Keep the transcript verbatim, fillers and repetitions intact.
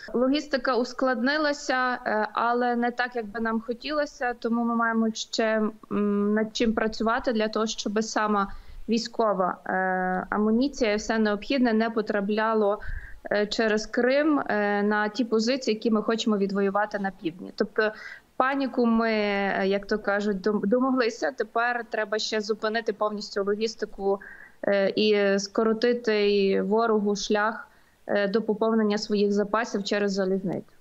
Логістика ускладнилася, але не так, як би нам хотілося, тому ми маємо ще над чим працювати для того, щоб сама військова амуніція і все необхідне не потрапляло через Крим на ті позиції, які ми хочемо відвоювати на півдні. Тобто паніку ми, як то кажуть, домоглися. Тепер треба ще зупинити повністю логістику і скоротити ворогу шлях до поповнення своїх запасів через залізницю.